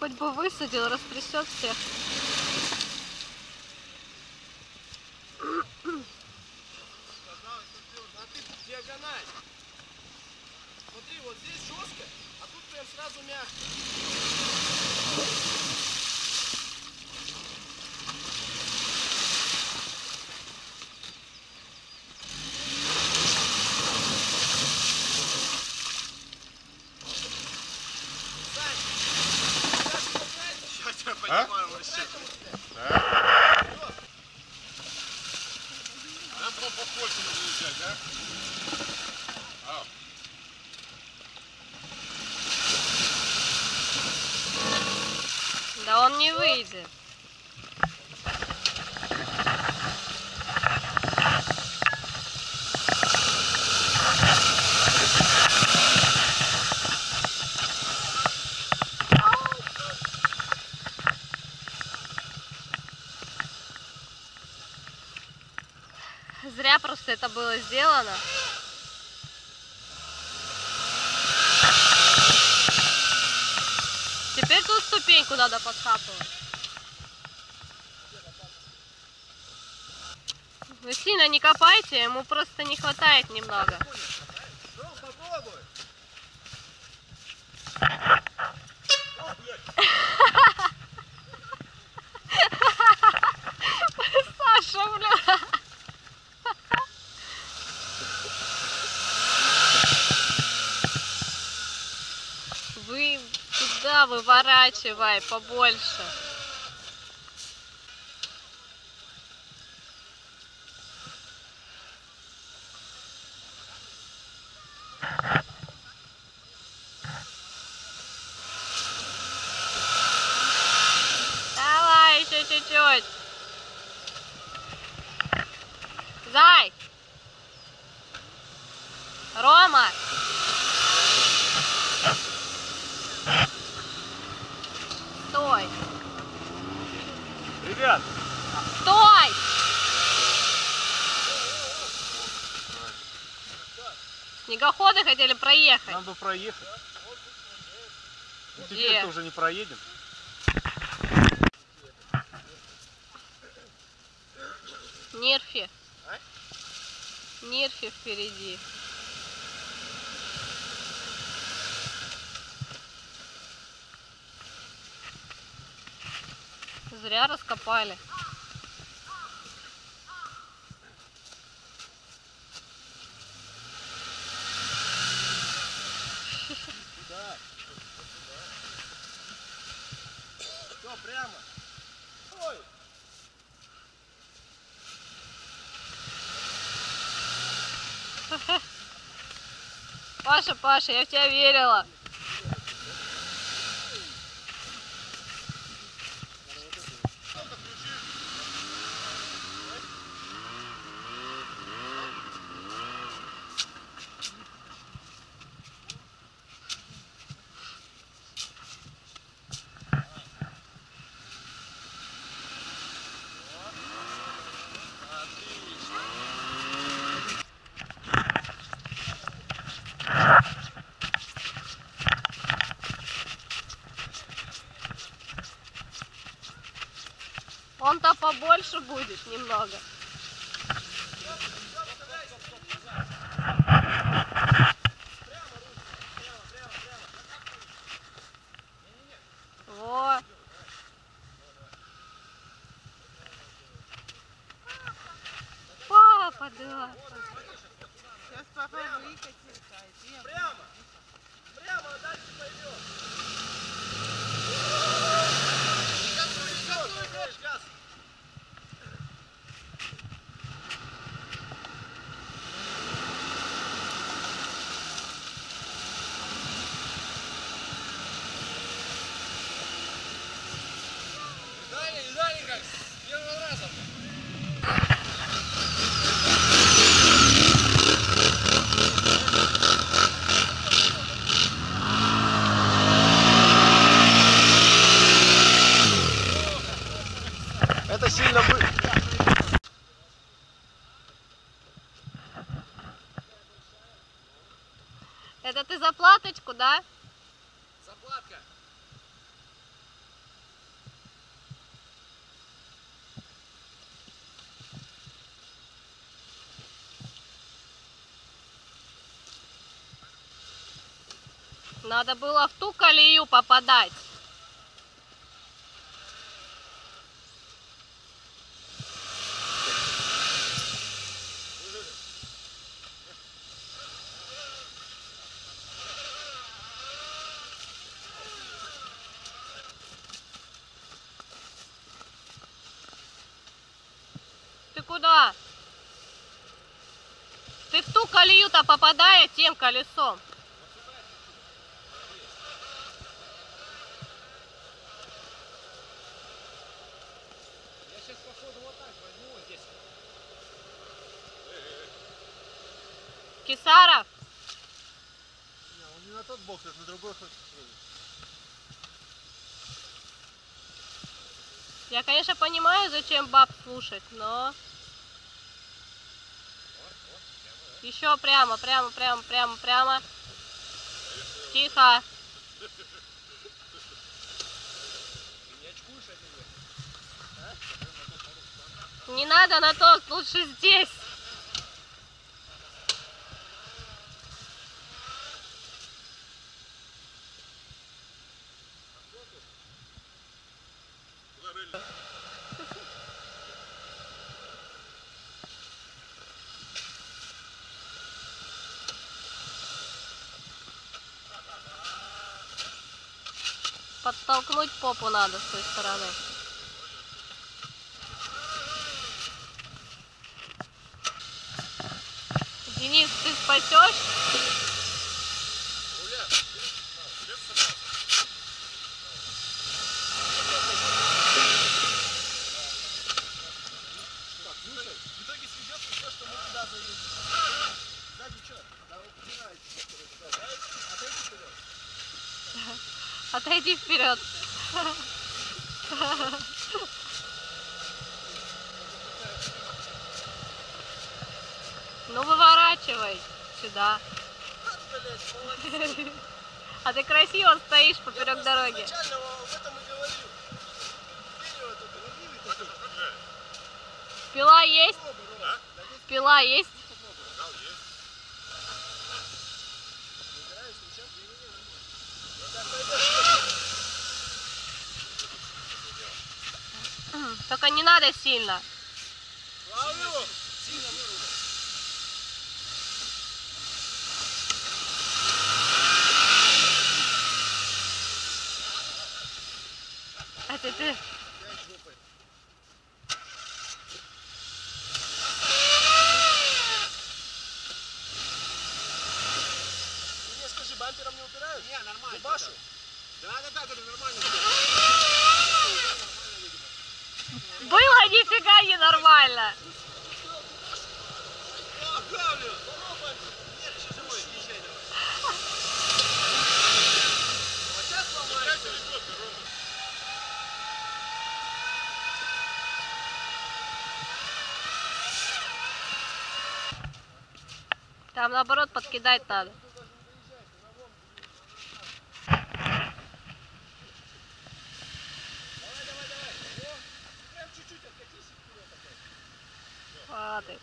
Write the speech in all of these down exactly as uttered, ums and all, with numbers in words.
хоть бы высадил, растрясет всех. А ты диагональ. Смотри, вот здесь жестко, а тут прям сразу мягко. Я понимаю, вообще. Да? Нам по побольше нужно взять, да? А. Да он не выйдет. Зря просто это было сделано. Теперь тут ступеньку надо подкапывать. Вы сильно не копайте, ему просто не хватает немного. Попробуй. Саша, бля. Вы туда выворачивай побольше. Давай, еще чуть-чуть. Зай! Рома! Стой! Ребят! Стой! Снегоходы хотели проехать. Нам бы проехать. Ну, Где? теперь-то уже не проедем. Нерфи. Нерфи впереди. Зря раскопали. Да. Все, прямо. Ой. Паша, Паша, я в тебя верила. Он-то побольше будет немного. Во. Папа, да. Сейчас папа выкатится. Прямо. Прямо, а дальше пойдет. Газ. Видали, видали как? С первого раза. Это сильно бы... Это ты заплаточку, да? Заплатка. Надо было в ту колею попадать. Ты куда? Ты в ту колею-то попадая тем колесом. Я сейчас походу вот так возьму вот здесь. Кисаров, Не, он не на тот бок, это на другой хоть. я, конечно, понимаю, зачем баб слушать, но... Еще прямо, прямо, прямо, прямо, прямо. Тихо. Ты не очкуешь от него? Не надо на то, лучше здесь. Подтолкнуть попу надо с той стороны. Денис, ты спасешь? Так, слушай, в итоге сведется все, что мы туда заедем. Сзади что? Да вы упираетесь. Отойди вперед. Отойди вперед. Ну выворачивай сюда. Блять, молодец. А ты красиво стоишь поперек дороги. Изначально об этом и говорил. Вперед, это ревнивый такой. Пила есть? А? Пила есть? Дал есть. Не убираешь ничем? Только не надо сильно. Ловлю! Сильно вырубай. А ты, ты. Дай жопой. Ты мне скажи, бампером не упирают? Не, нормально. Башу? Да, да, да, это нормально. Было нифига не нормально. Ага, бля. Нет, еще живой, езжай давай. Вот сейчас сломается. Там наоборот подкидать надо. Прям чуть-чуть откатись и вперед опять. Ладно.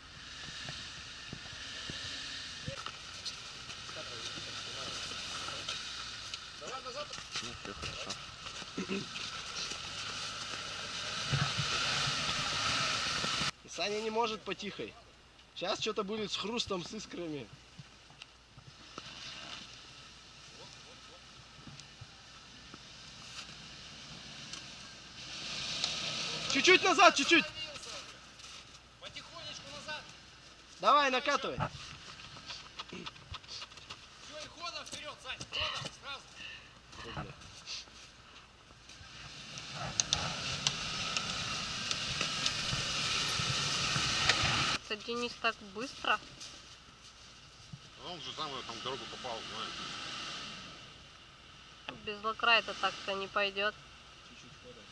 Давай назад. Ну, все хорошо. Саня не может потихой. Сейчас что-то будет с хрустом, с искрами. Чуть-чуть назад, чуть-чуть. Потихонечку назад. Давай, накатывай. Все, и ходом вперед, Сань. Ходом, сразу. Это Денис так быстро. А он же там, там в дорогу попал, знаешь. Без лакра это так-то не пойдет. Чуть-чуть ходом.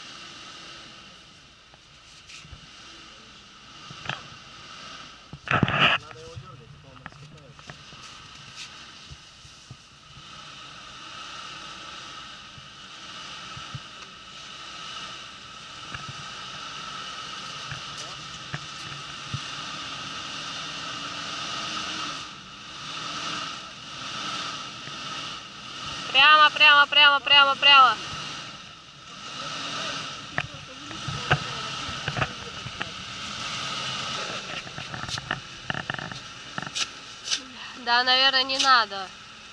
Надо его дергать, а то он раскатается. Прямо, прямо, прямо, прямо, прямо. Да, наверное, не надо.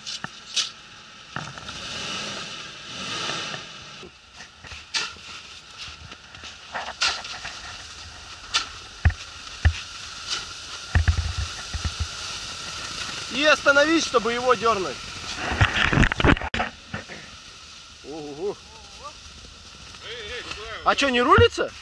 И остановись, чтобы его дернуть. Ого. Эй, эй, куда? А что, не рулится?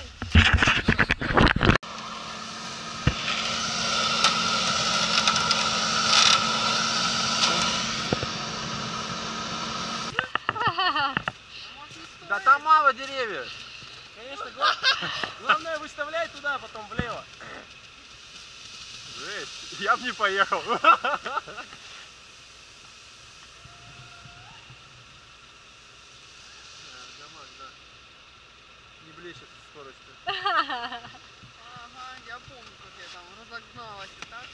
Да там мало деревьев. Конечно, гла- главное выставлять туда, потом влево. Жесть, я бы не поехал. Не блещет скоростью. Ага, я помню, как я там разогналась и так.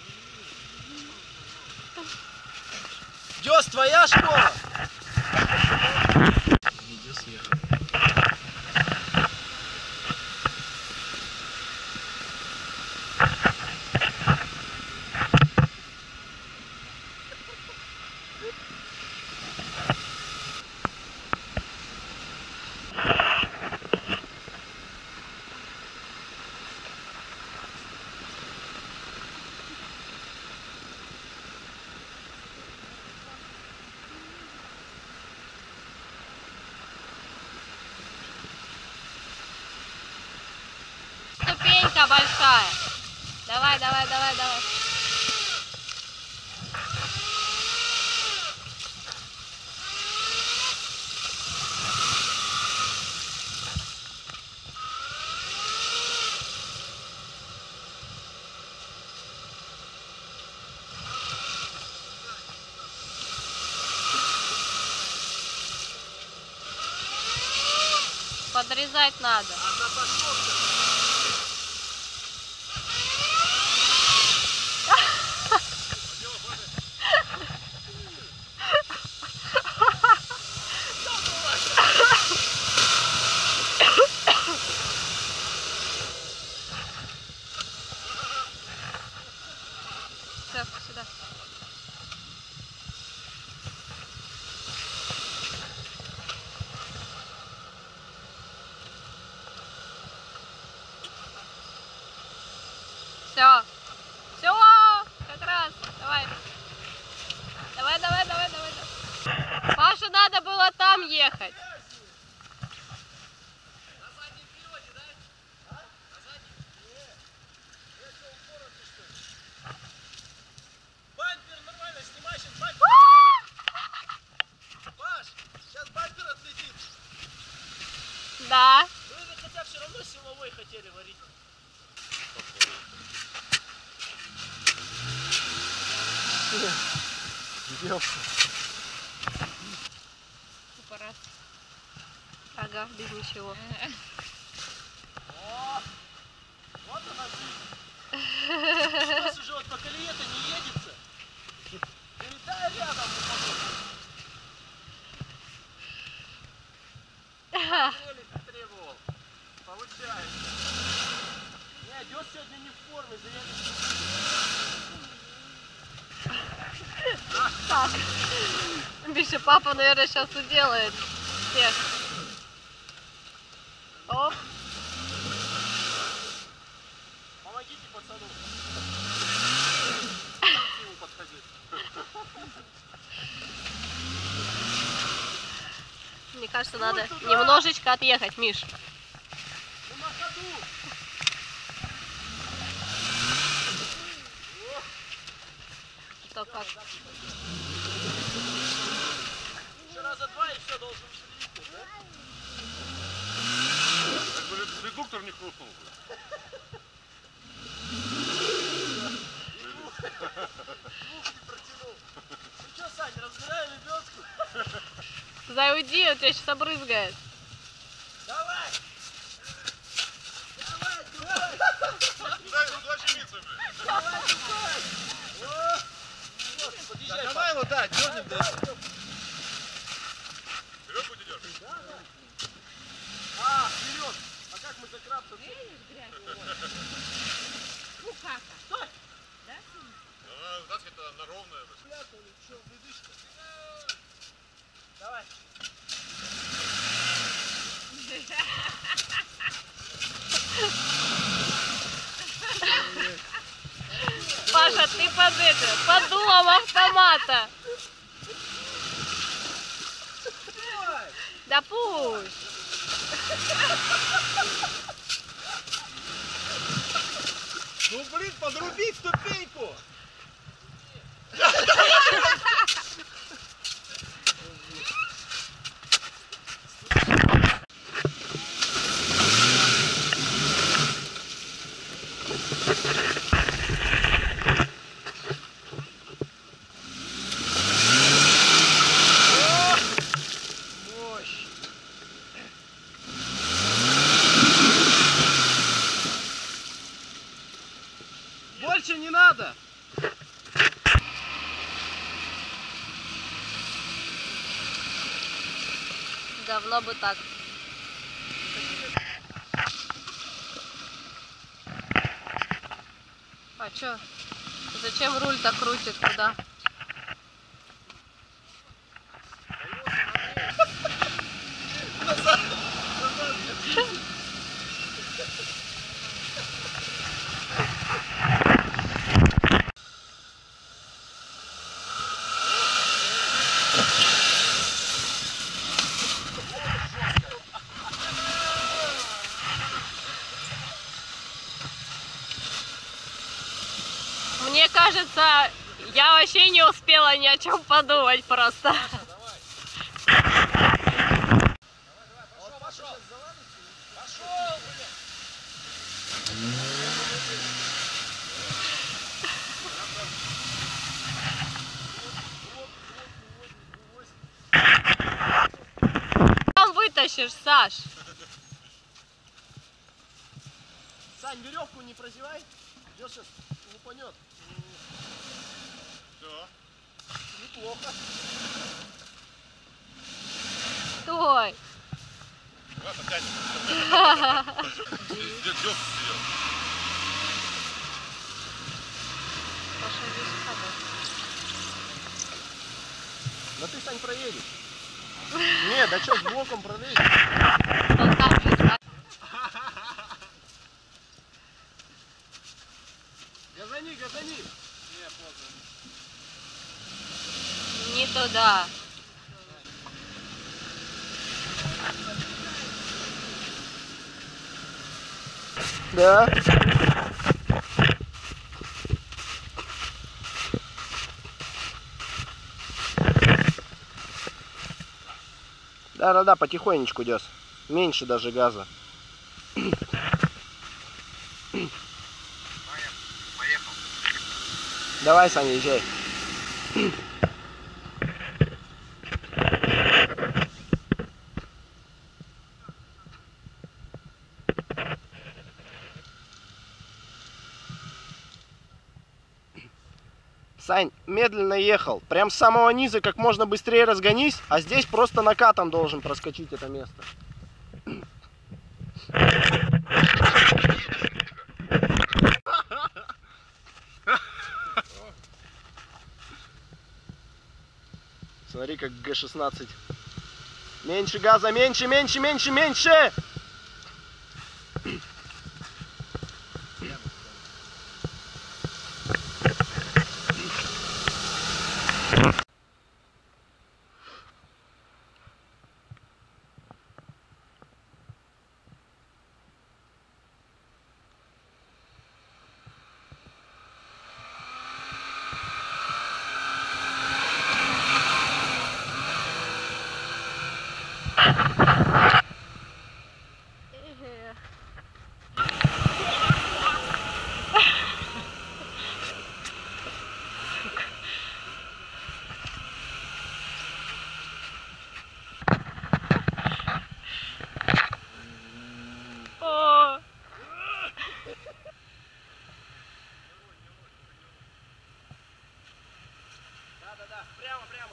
Дёс, твоя школа? Видео съехал. Ступенька большая. Давай, давай, давай, давай. Подрезать надо. Все, сюда. Все. Все. Как раз. Давай. Давай, давай, давай, давай. давай. Паше надо было там ехать. Бампер нормально, снимай сейчас бампер. Паш, сейчас бампер отлетит. Да. Вы же хотя все равно силовой хотели варить. Аппарат. Ага, без ничего. О, вот она жизнь. У нас уже вот по колее-то не едется. Передай рядом. Кролик требовал. Получается. Не, Дёс сегодня не в форме, заедет. Так. Миша, папа, наверное, сейчас уделает всех. Оп. Помогите пацану. К нему подходить. Мне кажется, надо немножечко отъехать, Миш. Ну на ходу. То как? Еще раза два и все должен слиться, да? Как бы редуктор не хрустнул. Двух не протянул. Ну что, Сань, разбираем лебедку? Зайди, он тебя сейчас обрызгает. Давай! Давай, давай! Дай, куда щемиться, блядь? Давай, давай! О! Вот, подъезжай, давай его, да, дёрнем, да. на ровное. Спрятали, что, ледышка? Давай. Паша, ты под это, под дулом автомата. Давай. Да пусть. Ну, блин, подрубить ступеньку. Больше не надо. Давно бы так. А чё? Зачем руль-то крутит куда? Мне кажется, я вообще не успела ни о чем подумать просто. Пошел, пошел. Пошел, блин. Там вытащишь, Саш. Сань, веревку не прозевай. Идешь сейчас, лупанет. Все. Неплохо. Стой. Ладно, тянем. Где дёрг сидел? Паша, здесь падает. Да ты, Сань, проедешь. Не, да что, с блоком пролезешь? Он там же, да? Газани, газани. Не, поздно. Не туда. Да. Да-да-да, потихонечку, Дёс. Меньше даже газа. Поехал. Давай, Саня, езжай. Сань, медленно ехал. Прям с самого низа как можно быстрее разгонись, а здесь просто накатом должен проскочить это место. Смотри, как Г шестнадцать. Меньше газа, меньше, меньше, меньше, меньше! О, Да-да-да, прямо, прямо.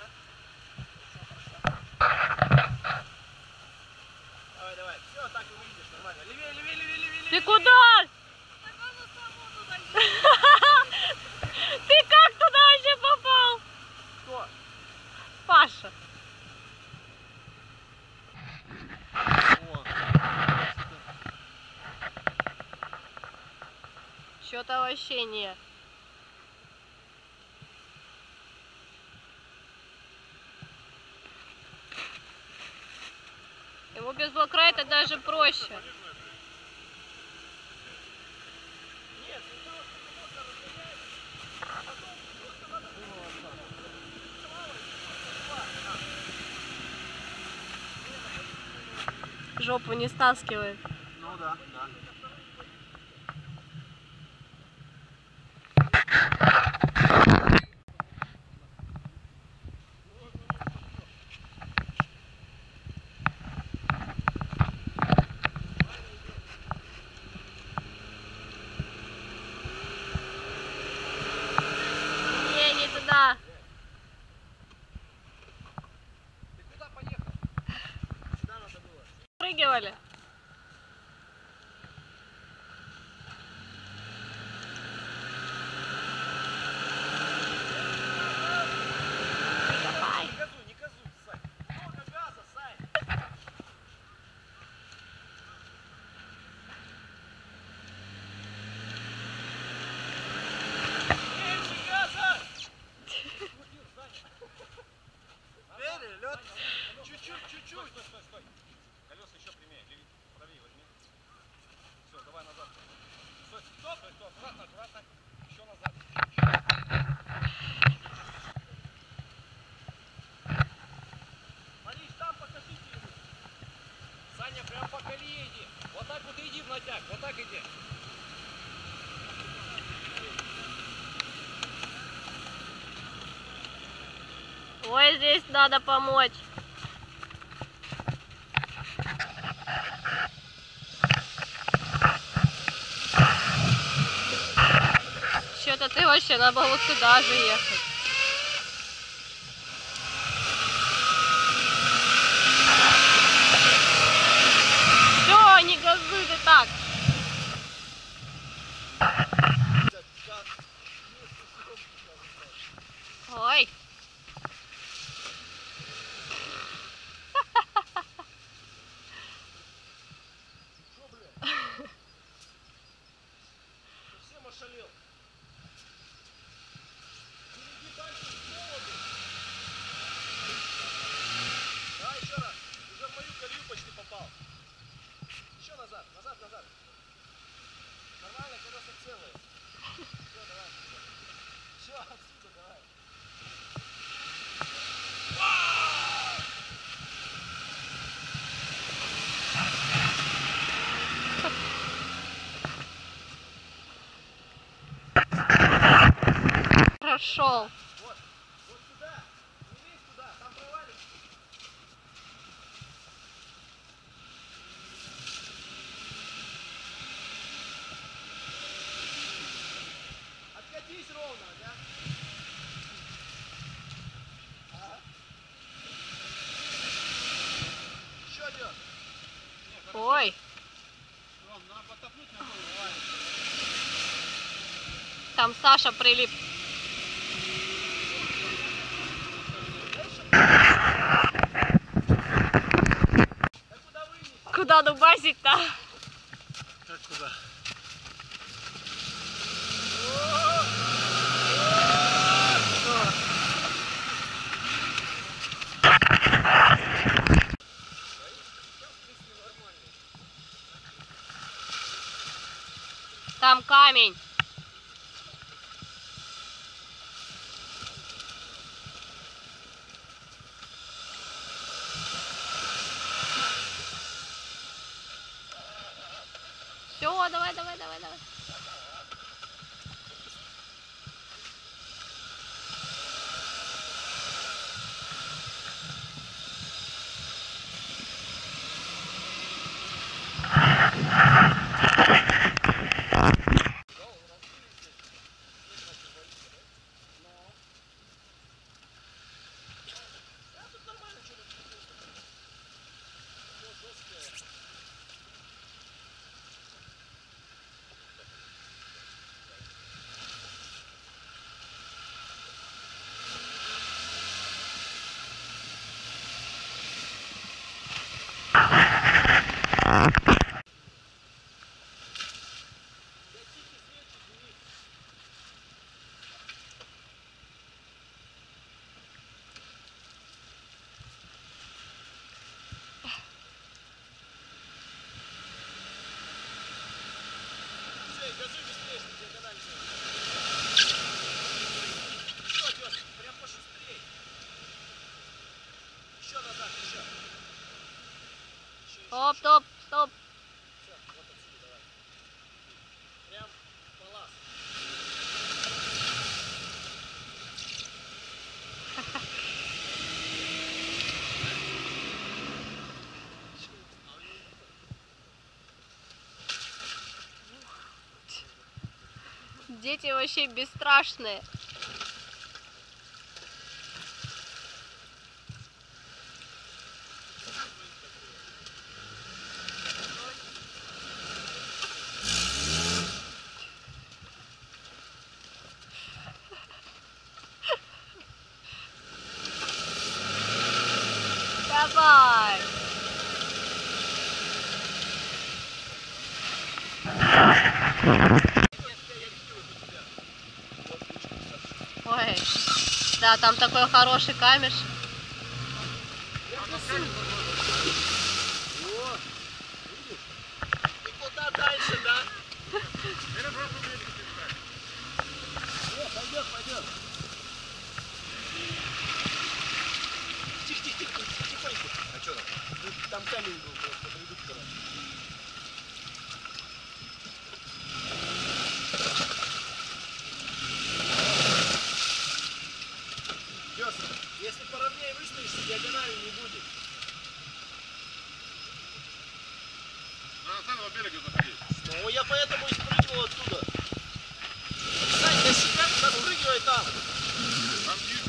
Давай, давай. Все, так и выйдешь, нормально. Левее, левее, левее, левее. ты куда? Ты как туда это вообще не. Ему без блокрайта даже проще. Жопу не стаскивает. Ну да, да. Не, не туда. Ты куда поехал? Сюда надо было. Прыгивали. Давай. Не газуй, не газуй, Сань. Много газа, Сань. Меньше газа! Крутил, Саня. Верили, лед? Чуть-чуть, чуть-чуть. Стой, стой, стой. Колеса еще прямее. Леви- правее возьми. Все, давай назад. Стой, стоп, стой, стоп. Аккуратно, аккуратно. Еще назад. Мариш, там покажите ему. Саня, прям по колее иди. Вот так вот иди в натяг. Вот так иди. Ой, здесь надо помочь. Что-то ты вообще надо было вот сюда же ехать. Все, не газуй ты так. Ой. Совсем ошалел. Впереди дальше холоду. Давай еще раз. Уже в мою колею почти попал. Еще назад, назад, назад. Нормально, колеса целые. Все, давай. Все, отсюда давай. Прошел. Вот, вот сюда. Не лезь туда, там провалишься. Откатись ровно, да? Ага. Еще один. Ой. Там Саша прилип. Да куда вынес? Куда дубасить-то? Как куда? Там камень. Все, давай, давай, давай, давай. Стоп, стоп, стоп. Все, вот отсюда давай. Прям по лаз. Дети вообще бесстрашные. Давай. Ой, да, там такой хороший камеш. О, видишь? И куда дальше, да? О, пойдет, пойдет. Тихо, тихо, тихо, тихонько. А что там? Там камень был, просто редуктора. Пёс, если поровнее выставишься, диагонали не будет. На самого берега заходи. Ну, я поэтому и спрыгнул оттуда. Сань, на себя туда спрыгивай там. Там ниже.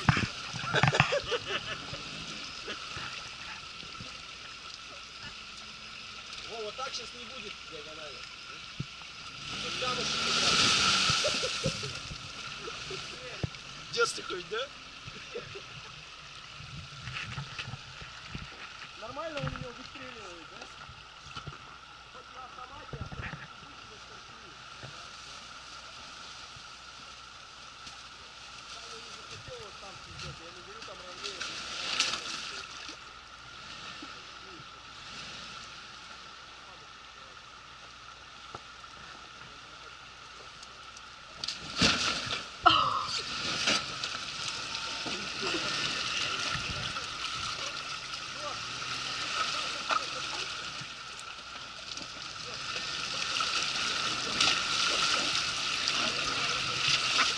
Во, вот так сейчас не будет диагонали. Вот камушек туда. Детство хоть, да? Нормально у него выстреливает, да? Хоть на автомате, а хоть на скорости. Там я не захотел вот там пиздец, я не говорю там ровнее.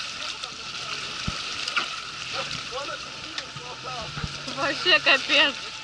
Вообще капец.